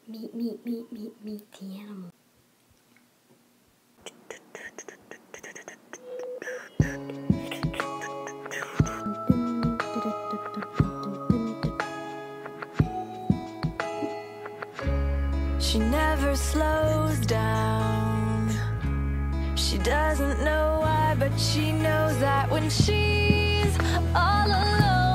Me te amo. She never slows down. She doesn't know why, but she knows that when she's all alone